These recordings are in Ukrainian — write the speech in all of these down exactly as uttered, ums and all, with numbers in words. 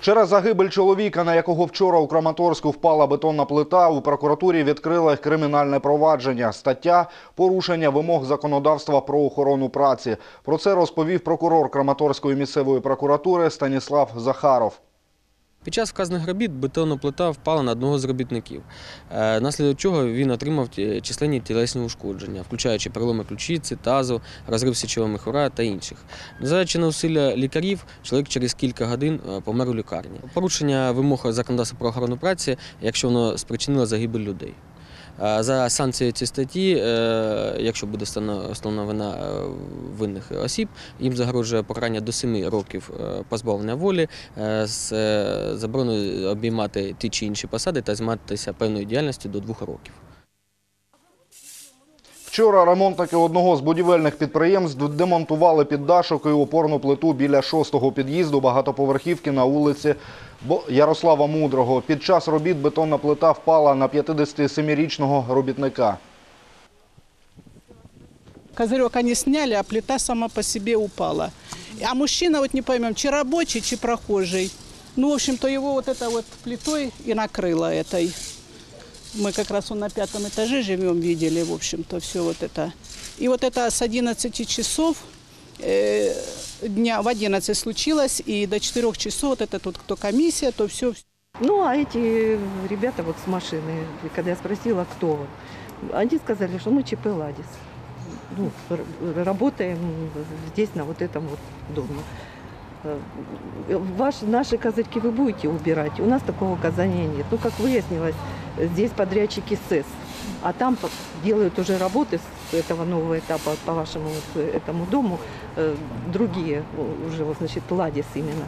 Через загибель чоловіка, на якого вчора у Краматорську впала бетонна плита, у прокуратурі відкрили кримінальне провадження. Стаття – порушення вимог законодавства про охорону праці. Про це розповів прокурор Краматорської місцевої прокуратури Станіслав Захаров. Під час вказаних робіт бетонна плита впала на одного з робітників, наслідок чого він отримав численні тілесні ушкодження, включаючи переломи ключиці, тазу, розрив сечового міхура та інших. Незважаючи на зусилля лікарів, чоловік через кілька годин помер у лікарні. Порушення вимог законодавства про охорону праці, якщо воно спричинило загибель людей. За санкцією цієї статті, якщо буде встановлена винних осіб, їм загрожує покарання до семи років позбавлення волі з забороною обіймати ті чи інші посади та займатися певною діяльністю до двох років. Вчора ремонтники одного з будівельних підприємств демонтували піддашок і опорну плиту біля шостого під'їзду багатоповерхівки на вулиці Ярослава Мудрого. Під час робіт бетонна плита впала на п'ятидесятисемирічного робітника. Козырек они сняли, а плита сама по себе упала. А мужчина, вот не поймем, чи рабочий, чи прохожий. Ну, в общем-то, его вот этой вот плитой и накрыло этой. Мы как раз на пятом этаже живем, видели, в общем-то, все вот это. И вот это с одиннадцати часов э, дня в одиннадцать случилось, и до четырёх часов вот это тут кто комиссия, то все. Ну, а эти ребята вот с машины, когда я спросила, кто он, они сказали, что мы ЧП «Ладис». Ну, работаем здесь, на вот этом вот доме. Ваши, наши козырьки вы будете убирать, у нас такого указания нет. Ну, как выяснилось, здесь подрядчики СЭС, а там делают уже работы с этого нового этапа по вашему этому дому, другие уже, значит, «Ладис» именно.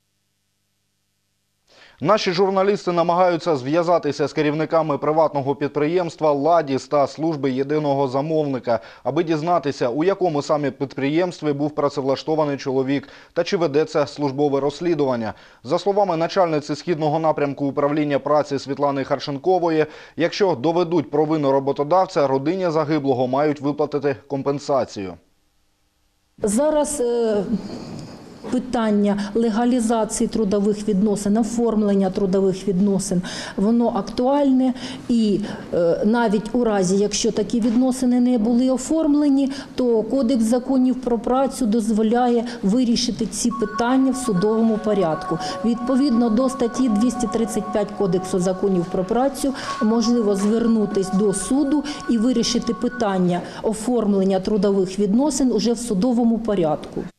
Наші журналісти намагаються зв'язатися з керівниками приватного підприємства «Ладіс» та служби єдиного замовника, аби дізнатися, у якому саме підприємстві був працевлаштований чоловік та чи ведеться службове розслідування. За словами начальниці Східного напрямку управління праці Світлани Харченкової, якщо доведуть провину роботодавця, родині загиблого мають виплатити компенсацію. Зараз питання легалізації трудових відносин, оформлення трудових відносин, воно актуальне і е, навіть у разі, якщо такі відносини не були оформлені, то Кодекс законів про працю дозволяє вирішити ці питання в судовому порядку. Відповідно до статті двісті тридцять п'ять Кодексу законів про працю можливо звернутися до суду і вирішити питання оформлення трудових відносин уже в судовому порядку.